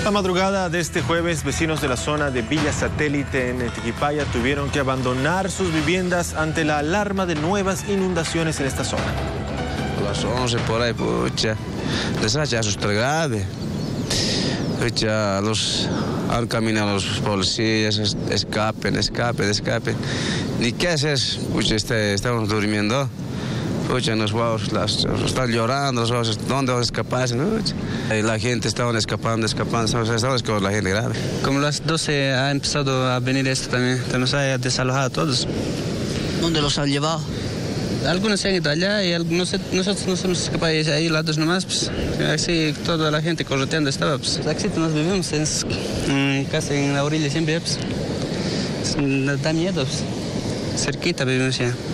La madrugada de este jueves, vecinos de la zona de Villa Satélite en Tiquipaya tuvieron que abandonar sus viviendas ante la alarma de nuevas inundaciones en esta zona. A las 11 por ahí, pucha, les ha hecho súper grave. Pucha, han caminado los policías, escapen. Ni qué haces, pucha, estamos durmiendo. Pucha, los guaos están llorando, los guaos, ¿dónde vas a escapar? ¿No? La gente estaba escapando, estamos con la gente grave. Como las 12 ha empezado a venir esto también, nos ha desalojado a todos. ¿Dónde los han llevado? Algunos se han ido allá y nosotros nos hemos escapado ahí lados nomás, pues. Así toda la gente correteando estaba, pues. Aquí nos vivimos, casi en la orilla siempre, pues. Da miedo, pues. Cerquita vivimos ya.